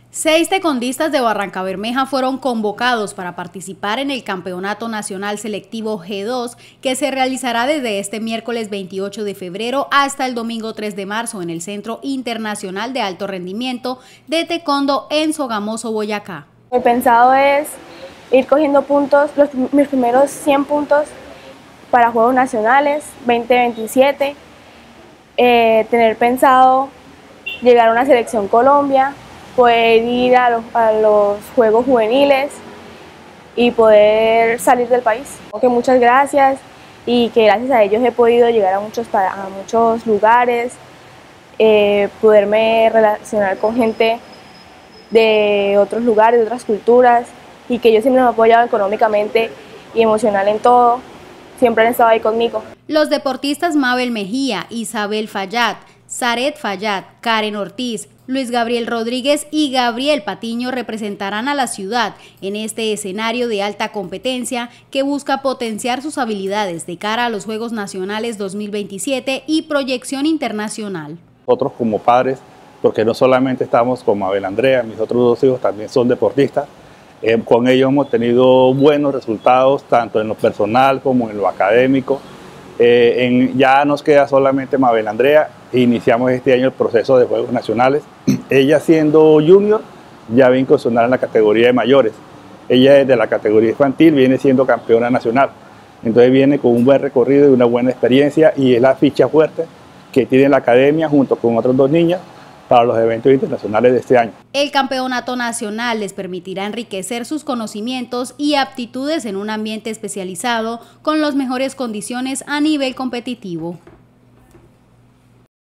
6 tecondistas de Barrancabermeja fueron convocados para participar en el Campeonato Nacional Selectivo G2 que se realizará desde este miércoles 28 de febrero hasta el domingo 3 de marzo en el Centro Internacional de Alto Rendimiento de Taekwondo en Sogamoso, Boyacá. Mi pensado es ir cogiendo puntos, mis primeros 100 puntos para Juegos Nacionales 2027, tener pensado llegar a una selección Colombia, poder ir a los Juegos Juveniles y poder salir del país. Muchas gracias y que gracias a ellos he podido llegar a muchos lugares, poderme relacionar con gente de otros lugares, de otras culturas, y que ellos siempre me han apoyado económicamente y emocional en todo, siempre han estado ahí conmigo. Los deportistas Mabel Mejía, Isabel Fayad, Zaret Fayad, Karen Ortiz, Luis Gabriel Rodríguez y Gabriel Patiño representarán a la ciudad en este escenario de alta competencia que busca potenciar sus habilidades de cara a los Juegos Nacionales 2027 y proyección internacional. Nosotros como padres, porque no solamente estamos con Mabel Andrea, mis otros dos hijos también son deportistas, con ellos hemos tenido buenos resultados tanto en lo personal como en lo académico. Ya nos queda solamente Mabel Andrea e iniciamos este año el proceso de Juegos Nacionales. Ella siendo junior ya va a incursionar en la categoría de mayores. Ella desde la categoría infantil viene siendo campeona nacional. Entonces viene con un buen recorrido y una buena experiencia y es la ficha fuerte que tiene la academia junto con otras dos niñas para los eventos internacionales de este año. El campeonato nacional les permitirá enriquecer sus conocimientos y aptitudes en un ambiente especializado con las mejores condiciones a nivel competitivo.